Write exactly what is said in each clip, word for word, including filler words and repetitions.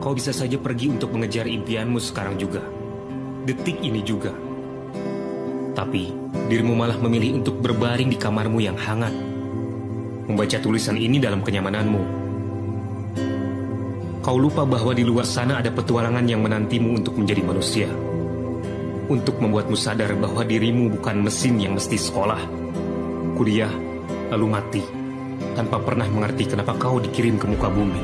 Kau bisa saja pergi untuk mengejar impianmu sekarang juga, detik ini juga. Tapi dirimu malah memilih untuk berbaring di kamarmu yang hangat, membaca tulisan ini dalam kenyamananmu. Kau lupa bahwa di luar sana ada petualangan yang menantimu untuk menjadi manusia, untuk membuatmu sadar bahwa dirimu bukan mesin yang mesti sekolah, kuliah, lalu mati, tanpa pernah mengerti kenapa kau dikirim ke muka bumi.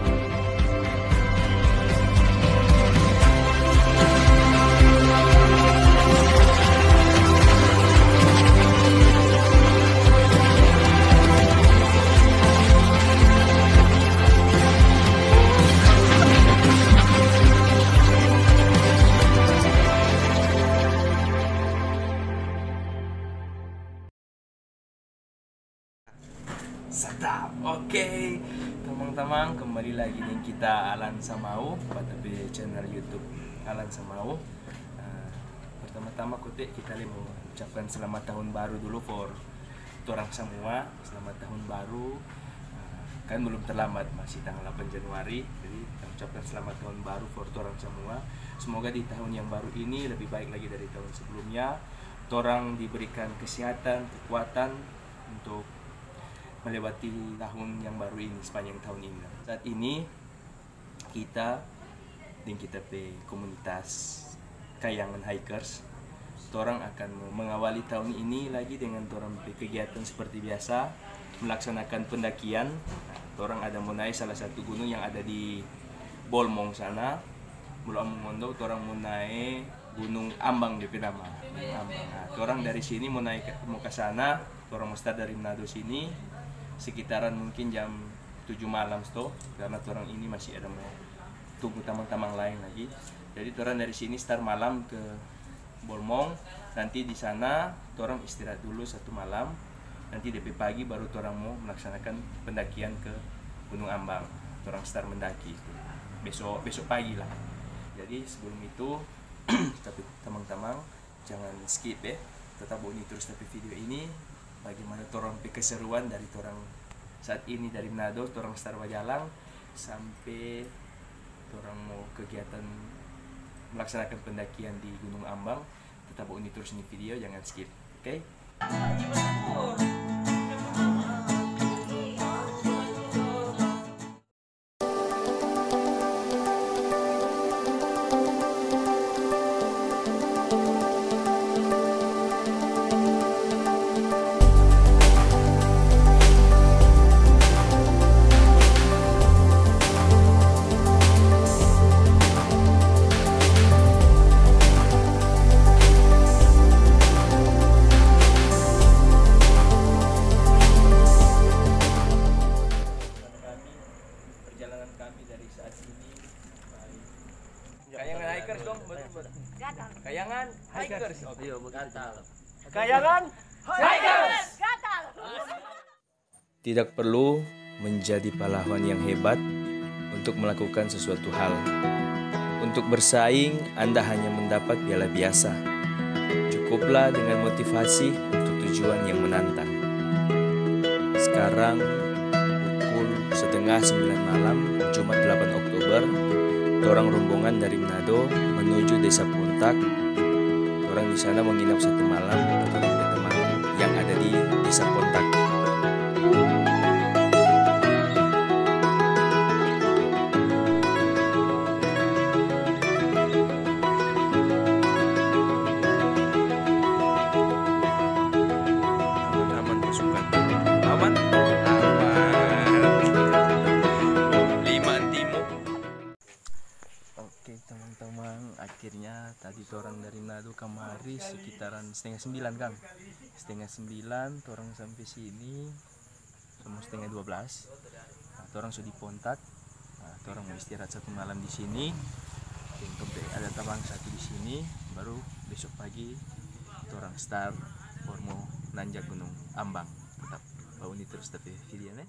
Sedap. Oke, teman-teman, kembali lagi nih kita Alan Samau pada channel YouTube Alan Samau. Uh, pertama-tama kutik kita mau ucapkan selamat tahun baru dulu for orang semua. Selamat tahun baru. Uh, kan belum terlambat, masih tanggal delapan Januari. Jadi kita ucapkan selamat tahun baru for orang semua. Semoga di tahun yang baru ini lebih baik lagi dari tahun sebelumnya. Orang diberikan kesehatan, kekuatan untuk melewati tahun yang baru ini, sepanjang tahun ini. Saat ini kita di kita pe komunitas Kayangan Hikers, orang akan mengawali tahun ini lagi dengan orang pe kegiatan seperti biasa, melaksanakan pendakian. Orang ada mau naik salah satu gunung yang ada di Bolmong sana. Mulai mengondo, orang mau naik Gunung Ambang di nama. Ambang. Nah, orang dari sini mau naik mau ke sana, orang mau start dari Manado sini. Sekitaran mungkin jam tujuh malam sto, karena orang ini masih ada mau tunggu tamang-tamang lain lagi. Jadi orang dari sini start malam ke Bolmong, nanti di sana orang istirahat dulu satu malam, nanti D P pagi baru orang mau melaksanakan pendakian ke Gunung Ambang. Orang start mendaki itu besok besok pagi lah. Jadi sebelum itu tapi teman-teman jangan skip ya, tetap boni terus tapi video ini. Bagaimana torang keseruan dari torang saat ini dari Manado, torang start Wajalang sampai torang mau kegiatan melaksanakan pendakian di Gunung Ambang. Tetap ini terus ini video, jangan skip, oke? Okay? Kayangan Hikers dong, betul. Kayangan Hikers. Iya, gatal. Kayangan Hikers. Gatal. Tidak perlu menjadi pahlawan yang hebat untuk melakukan sesuatu hal. Untuk bersaing, Anda hanya mendapat piala biasa. Cukuplah dengan motivasi untuk tujuan yang menantang. Sekarang pukul setengah sembilan malam, Jumat delapan Oktober. Orang rombongan dari Manado menuju Desa Pontak. Orang di sana menginap satu malam dengan teman yang ada di Desa Pontak. Aman-aman pasukan. Aman. Teman-teman, akhirnya tadi orang dari Manado kemari sekitaran setengah sembilan Kang, setengah sembilan orang sampai sini semua setengah dua belas. Nah, orang sudah di Pontak. Nah, orang mau istirahat satu malam di sini. Ada tabang satu di sini. Baru besok pagi orang start mau nanjak Gunung Ambang. Tetap bau ini terus tapi videonya.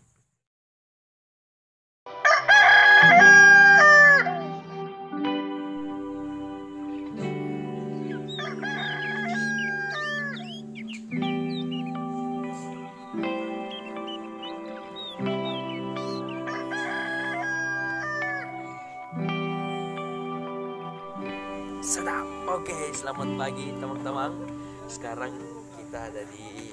selamat pagi teman-teman. Sekarang kita ada di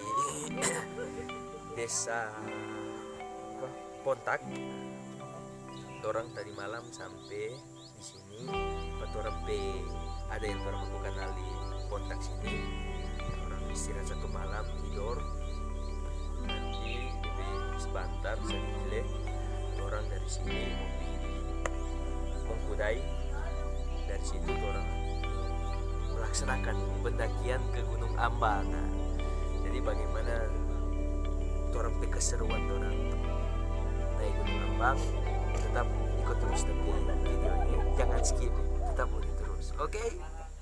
desa apa, Pontak. Orang tadi malam sampai di sini. Orang P ada yang orang aku kenal di Pontak sini. Orang istirahat satu malam tidur. Nanti di sebentar sedikit orang dari sini mau pergi Mengkudai. Dari situ orang melaksanakan pendakian ke Gunung Ambang. Nah, jadi bagaimana orang pe keseruan orang naik Gunung Ambang, tetap ikut terus tapi videonya jangan skip, tetap ikuti terus. Oke? Okay?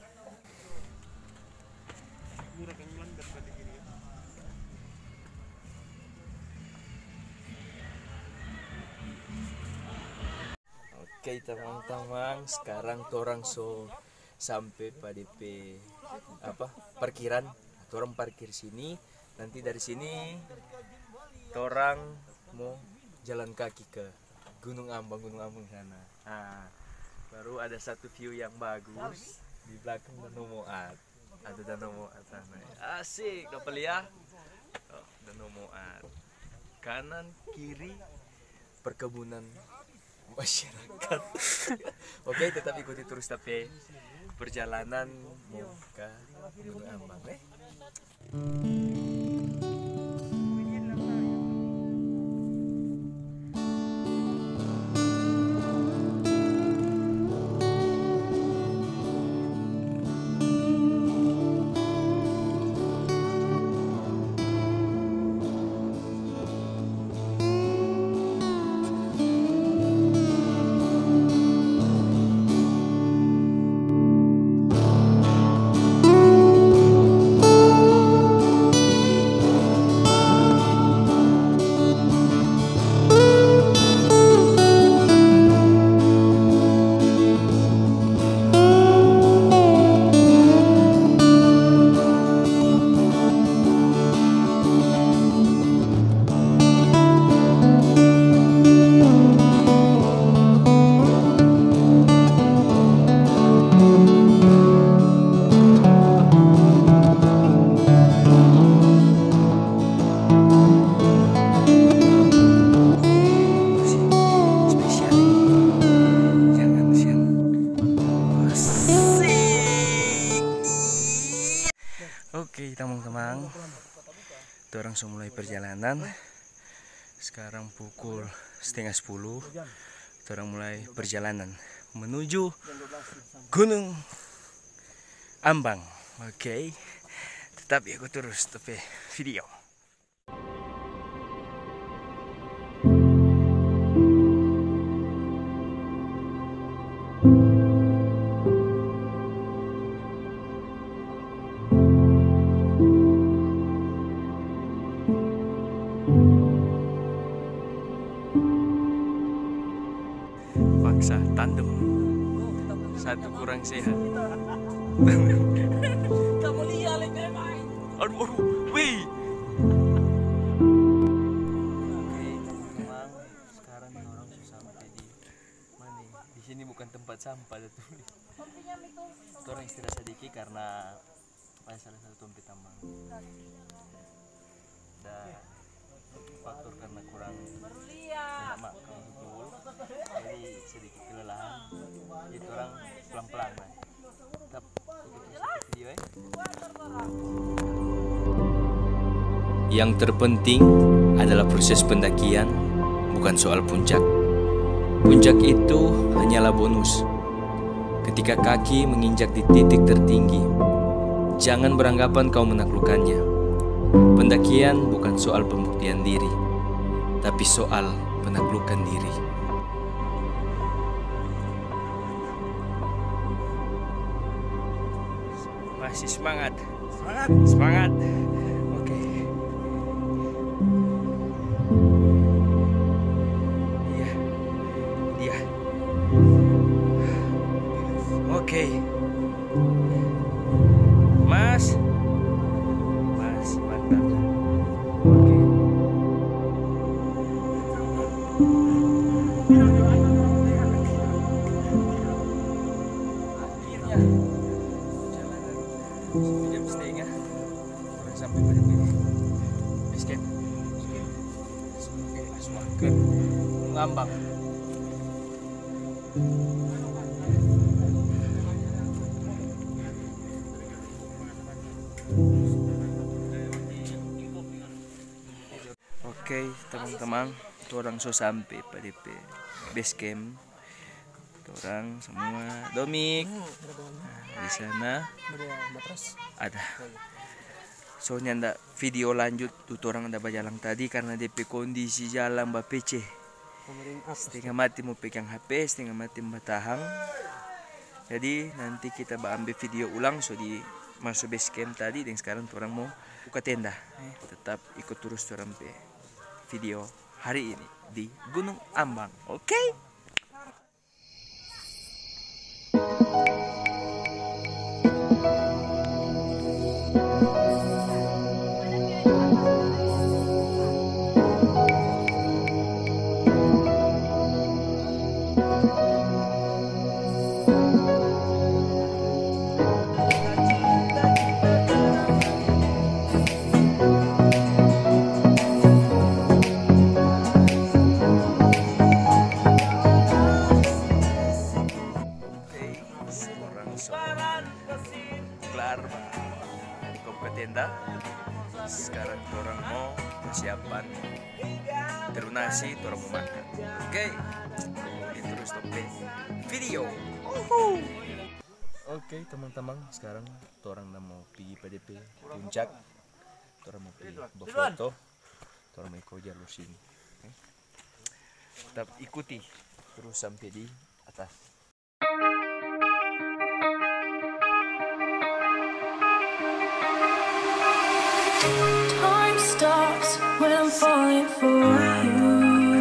Oke teman-teman, sekarang torang so sampai pada P apa parkiran, torang parkir sini. Nanti dari sini torang mau jalan kaki ke Gunung Ambang, Gunung Ambang sana. Nah, baru ada satu view yang bagus di belakang Danau Moat. Ada Danau Moat sana. Asik, dapat lihat. Oh, Danau Moat. Kanan kiri perkebunan masyarakat. Oke, tetap ikuti terus tapi perjalanan mau ke Gunung Ambang eh. Oke teman-teman, orang sudah mulai perjalanan. Sekarang pukul setengah sepuluh, orang mulai perjalanan menuju Gunung Ambang. Oke, tetap ikut terus tapi video. Paksa tandem satu kurang sehat. Kamu lihat lagi main. Aduh, aduh, wih. Oke, teman-teman, sekarang orang sudah sampai di mana? Di sini bukan tempat sampah tuh. Orang istirahat sedikit karena ada salah satu tempat tambang. Dan faktor karena kurang banyak makan betul, jadi sedikit kelelahan. Jadi orang pelan-pelan lah. Tetap ikuti video ya. Yang terpenting adalah proses pendakian, bukan soal puncak. Puncak itu hanyalah bonus. Ketika kaki menginjak di titik tertinggi, jangan beranggapan kau menaklukkannya. Pendakian bukan soal pembuktian diri, tapi soal penaklukan diri. Masih semangat, semangat, semangat. Oke. Iya, iya. Oke, Mas. Mantap. Oke. Akhirnya perjalanan Base camp. Oke, ngambang. Oke, teman-teman, orang so sampai pada base camp. Orang semua domik. Nah, di sana ada. Soalnya ndak video lanjut tuh orang ndak berjalan tadi karena D P kondisi jalan ba P C. Setengah mati mau pegang H P, setengah mati bertahan. Jadi nanti kita ambil video ulang so di masuk base camp tadi dan sekarang orang mau buka tenda. Eh, tetap ikut terus orang pe video hari ini di Gunung Ambang. Oke? Okay? Kelar ke tenda. Sekarang orang mau persiapan terunasi, orang mau makan. Oke, ini terus tope video. Uhuh. Oke teman-teman, sekarang orang mau pergi P D P puncak. Orang mau pergi berfoto. Orang mau ikut jalur sini. Tetap ikuti terus sampai di atas. Time stops when I'm falling for you.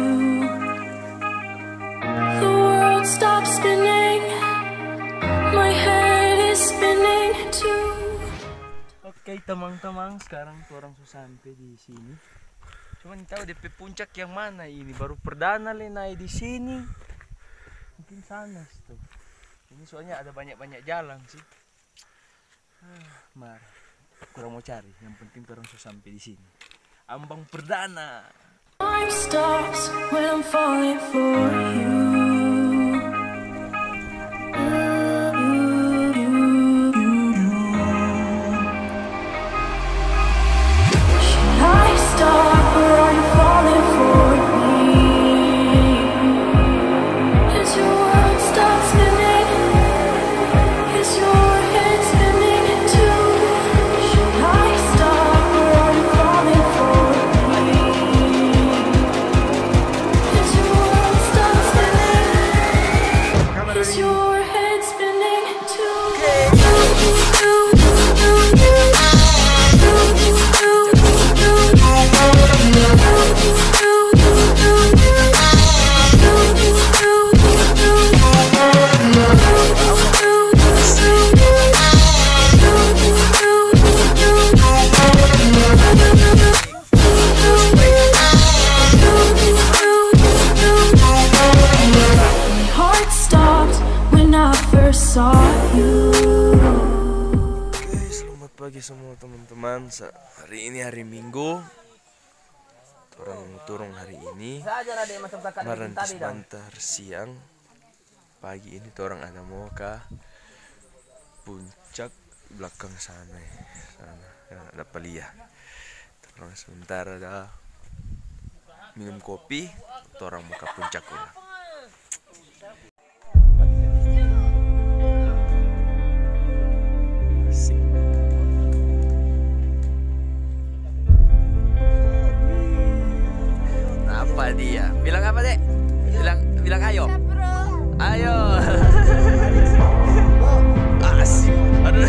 The world stops spinning. My head is spinning too. Oke teman-teman, sekarang tuh orang sudah sampai di sini. Cuman tahu D P puncak yang mana ini? Baru perdana le naik di sini. Mungkin sana tuh. Ini soalnya ada banyak-banyak jalan sih. Ah, marah. Kurang mau cari, yang penting orang sudah sampai di sini. Ambang perdana. Time stops when I'm falling for you. Should I stop or are you falling for me? Is your world stop spinning? Is your head spinning too? Is your head spinning too? Saw you. Oke, selamat pagi semua teman-teman. Hari ini hari Minggu. Orang turun hari ini. Kemarin sebentar siang. Pagi ini orang ada mau ke puncak belakang sana. Sana ada Palia. Orang sebentar ada minum kopi. Orang mau ke puncak ulang. Apa dia? Bilang apa, Dek? Bilang bilang ayo. Ayo. Asik. Aduh.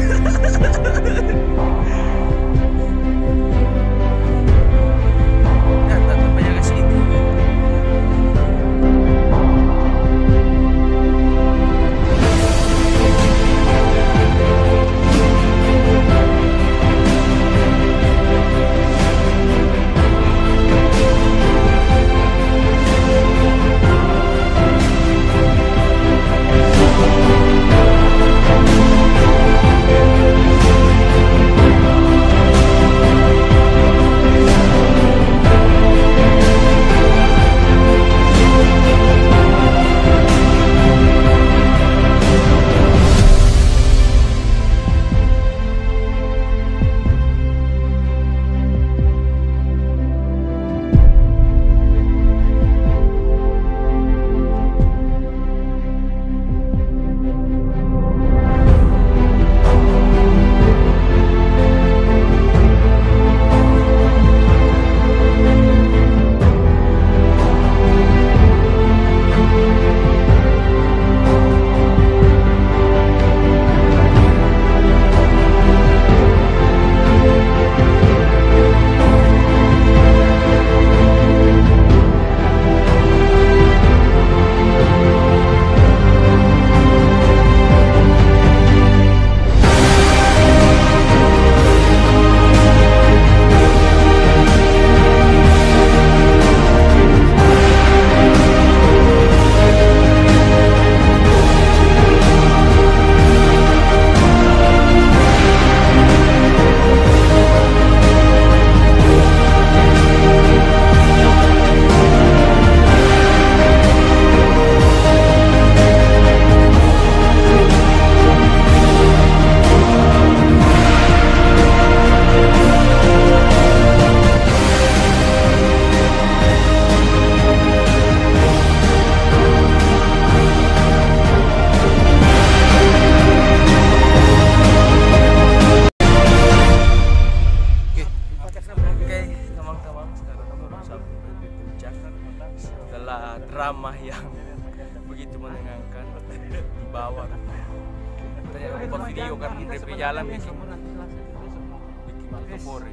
sebuah drama yang begitu menenangkan di bawah. Tanya aku buat video kan D P jalan bikin bikin fore.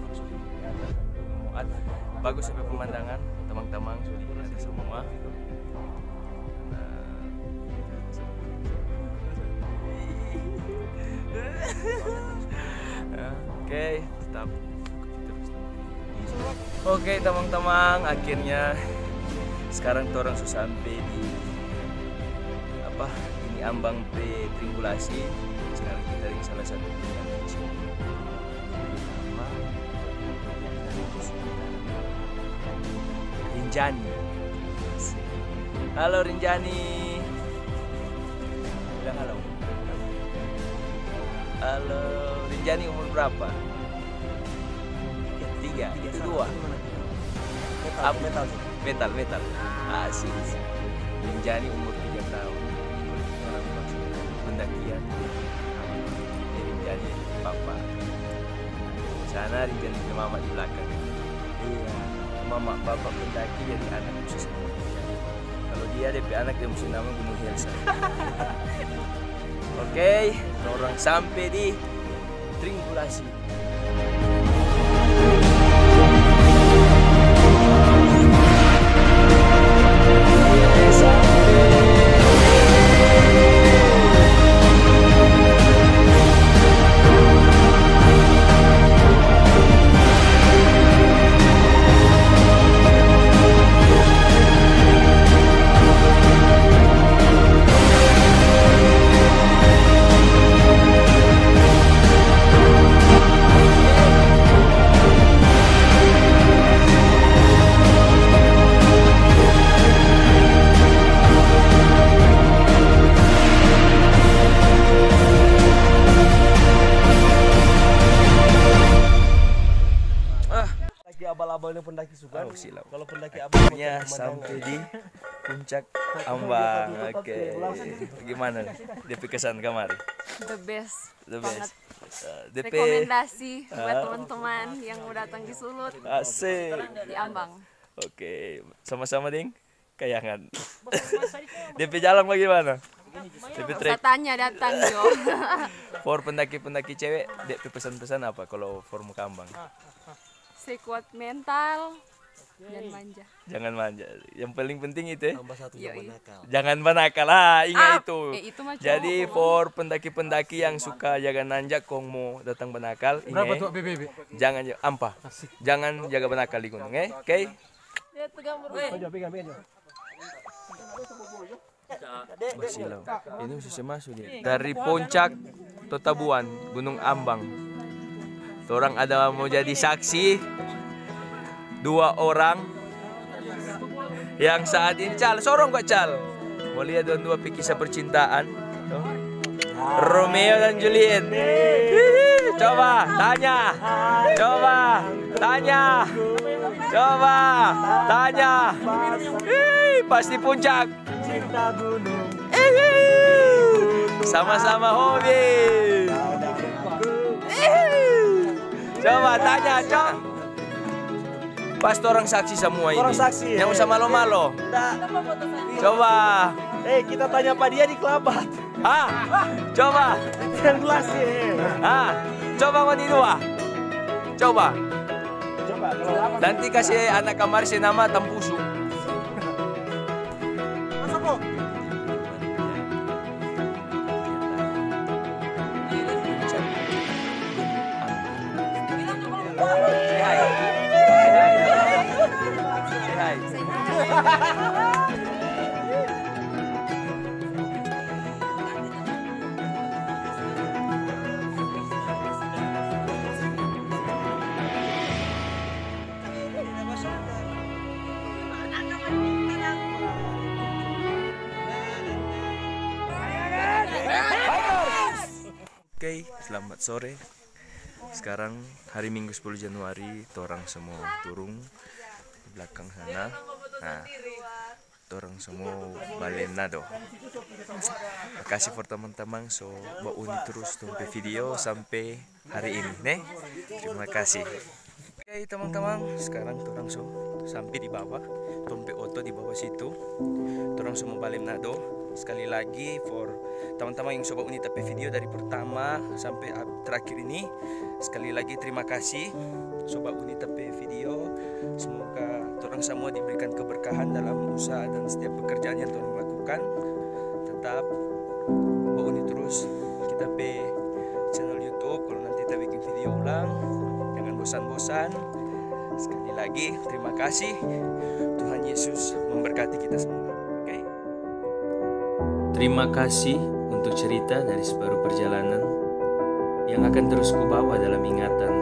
Bagus sampai pemandangan, teman-teman sudah ada semua. Nah, oke, tetap terus. Oke teman-teman, akhirnya sekarang orang sudah sampai di apa ini ambang pre triangulasi. Sekarang kita di salah satu yang kecil. Rinjani. Halo Rinjani. Bilang halo. Halo Rinjani, umur berapa? Tiga, tiga, dua. Metal, metal, metal, metal. Asik. Rinjani umur tiga tahun. Orang masuk pendakian. Rinjani papa. Sana Rinjani ke mama di belakang. Iya. Mama papa pendaki jadi anak khusus. Kalau dia D P anak dia mesti nama Gunung Helsa. Oke, orang sampai di triangulasi. Abal-abalnya pendaki suka. Oh, silau. Kalau pendaki abalnya sampai di puncak ambang. Oke. Gimana? D P kesan kemarin? The best. The banget. best. Uh, D P rekomendasi buat teman-teman yang mau datang di Sulut. Asik. Di Ambang. Oke, sama-sama ding. Kayangan. D P jalan bagaimana? D P trek. Tanya datang Jo. For pendaki-pendaki cewek, D P pesan-pesan apa kalau for muka Ambang? Stay kuat mental, jangan manja. Jangan manja. Yang paling penting itu ya. tambah satu jangan nakal. Jangan banakal lah, ingat Ah, itu. eh, itu mah Jadi cowok. for pendaki-pendaki yang suka jaga nanjak kong mau datang banakal, Berapa ingat. tuh B B B? Jangan ampa. Jangan jaga banakal di gunung, eh? Oke? Okay? Pegang, pegang, pegang. Silau. Ini susah masuk dia. Dari puncak Totabuan, Gunung Ambang. Orang ada mau jadi saksi. Dua orang yang saat ini cal, sorong kok cal. Mau lihat dua dua kisah percintaan. Tuh. Romeo dan Juliet. Coba tanya. Coba tanya. Coba tanya. Ih, pasti puncak. Cinta gunung. Sama-sama hobi. Coba tanya, Cok. Pasti orang saksi semua ini. Orang saksi. Yang usah malo-malo. Enggak. Coba. Eh, kita tanya Pak dia di Kelabat. Ah, coba. Triangulasi. Ah, coba ngoni dua. Coba. Coba kalau lama. Nanti kasih anak kamar si nama Tampusu. Masuk kok. Oke, selamat sore. Sekarang hari Minggu sepuluh Januari, orang semua turun di belakang sana. Nah, orang semua balenado. Makasih for teman-teman so bauni terus sampai video sampai hari ini, nih. Terima kasih. Oke, Hai teman-teman, sekarang orang so sampai di bawah, tompe oto di bawah situ. Orang so mau balik nado. Sekali lagi for teman-teman yang coba unit T P video dari pertama sampai terakhir ini. Sekali lagi terima kasih coba unit T P video. Semoga orang semua diberikan keberkahan dalam usaha dan setiap pekerjaan yang orang lakukan. Tetap unit terus kita pe channel YouTube. Kalau nanti kita bikin video ulang, jangan bosan-bosan. Sekali lagi terima kasih. Tuhan Yesus memberkati kita semua. Oke. Okay? Terima kasih untuk cerita dari separuh perjalanan yang akan terus kubawa dalam ingatan.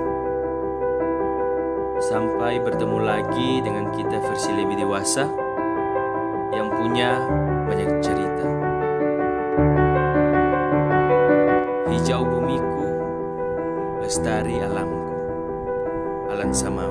Sampai bertemu lagi dengan kita versi lebih dewasa yang punya banyak cerita. Hijau bumiku, lestari alamku. Alan Samau.